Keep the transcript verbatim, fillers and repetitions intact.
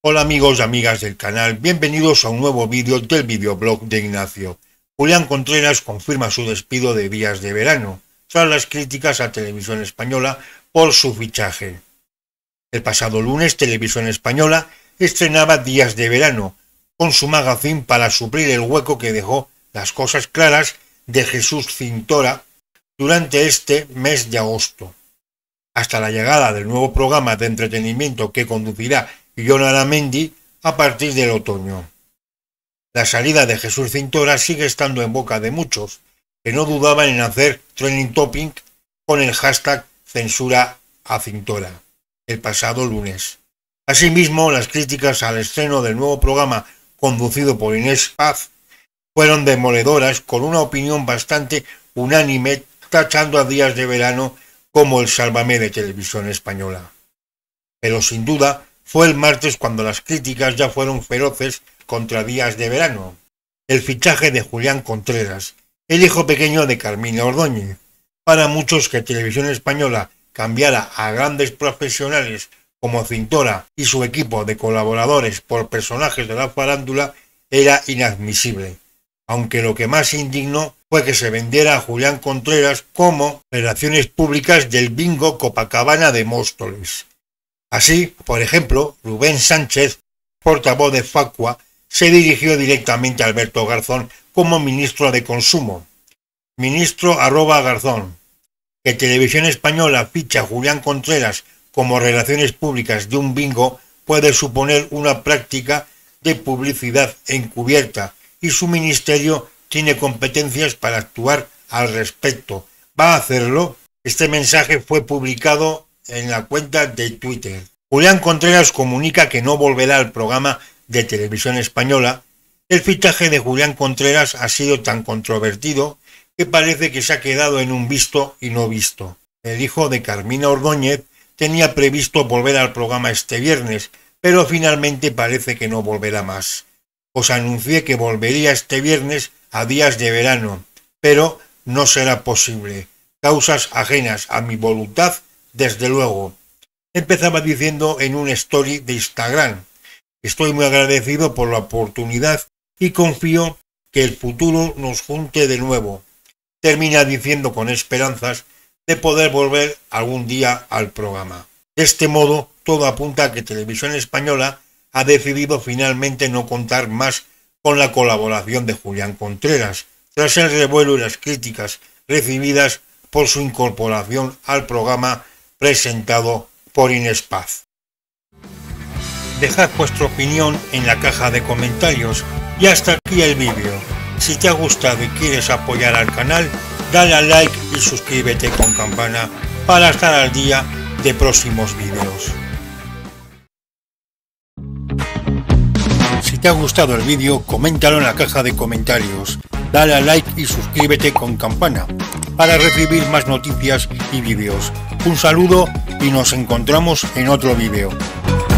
Hola amigos y amigas del canal, bienvenidos a un nuevo vídeo del videoblog de Ignacio. Julián Contreras confirma su despido de Días de Verano, tras las críticas a Televisión Española por su fichaje. El pasado lunes, Televisión Española estrenaba Días de Verano, con su magazine para suplir el hueco que dejó Las Cosas Claras de Jesús Cintora durante este mes de agosto, hasta la llegada del nuevo programa de entretenimiento que conducirá Ione Aramendi a partir del otoño. La salida de Jesús Cintora sigue estando en boca de muchos, que no dudaban en hacer trending topic con el hashtag censura a Cintora, el pasado lunes. Asimismo, las críticas al estreno del nuevo programa conducido por Inés Paz fueron demoledoras, con una opinión bastante unánime tachando a Días de Verano como el Sálvame de Televisión Española. Pero sin duda, fue el martes cuando las críticas ya fueron feroces contra Días de Verano. El fichaje de Julián Contreras, el hijo pequeño de Carmina Ordóñez. Para muchos, que Televisión Española cambiara a grandes profesionales como Cintora y su equipo de colaboradores por personajes de la farándula era inadmisible, aunque lo que más indignó fue que se vendiera a Julián Contreras como relaciones públicas del bingo Copacabana de Móstoles. Así, por ejemplo, Rubén Sánchez, portavoz de Facua, se dirigió directamente a Alberto Garzón como ministro de Consumo. Ministro arroba Garzón, que Televisión Española ficha a Julián Contreras como relaciones públicas de un bingo puede suponer una práctica de publicidad encubierta y su ministerio tiene competencias para actuar al respecto. ¿Va a hacerlo? Este mensaje fue publicado en la cuenta de Twitter. Julián Contreras comunica que no volverá al programa de Televisión Española. El fichaje de Julián Contreras ha sido tan controvertido que parece que se ha quedado en un visto y no visto. El hijo de Carmina Ordóñez tenía previsto volver al programa este viernes, pero finalmente parece que no volverá más. Os anuncié que volvería este viernes a Días de Verano, pero no será posible. Causas ajenas a mi voluntad, desde luego. Empezaba diciendo en un story de Instagram: estoy muy agradecido por la oportunidad y confío que el futuro nos junte de nuevo. Termina diciendo con esperanzas de poder volver algún día al programa. De este modo, todo apunta a que Televisión Española ha decidido finalmente no contar más con la colaboración de Julián Contreras, tras el revuelo y las críticas recibidas por su incorporación al programa presentado por Inés Paz. Dejad vuestra opinión en la caja de comentarios y hasta aquí el vídeo. Si te ha gustado y quieres apoyar al canal, dale a like y suscríbete con campana para estar al día de próximos vídeos. Si te ha gustado el vídeo, coméntalo en la caja de comentarios, dale a like y suscríbete con campana para recibir más noticias y vídeos. Un saludo y nos encontramos en otro vídeo.